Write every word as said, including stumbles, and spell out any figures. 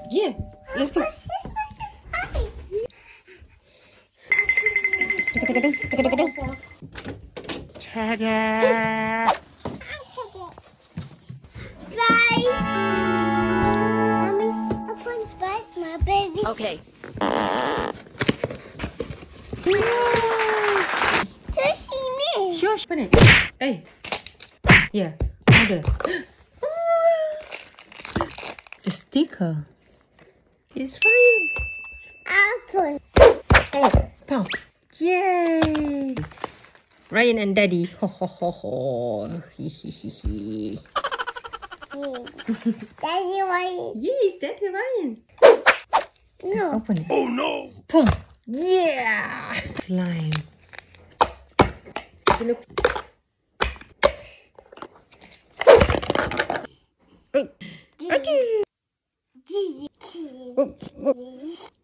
Yeah, let's go. Ta-da! Spice! Mommy, open Spice, my baby. Okay. Sushi me. Sure, open it. Hey. Yeah, order. The sticker is fine. Apple. Oh, pow. Yay! Ryan and Daddy. Ho ho ho ho. Hee hee hee hee. Daddy, why? Yes, Daddy Ryan. No. Let's open it. Oh no! Boom. Yeah! Slime. You look. Oh. G. G. Oh, oh.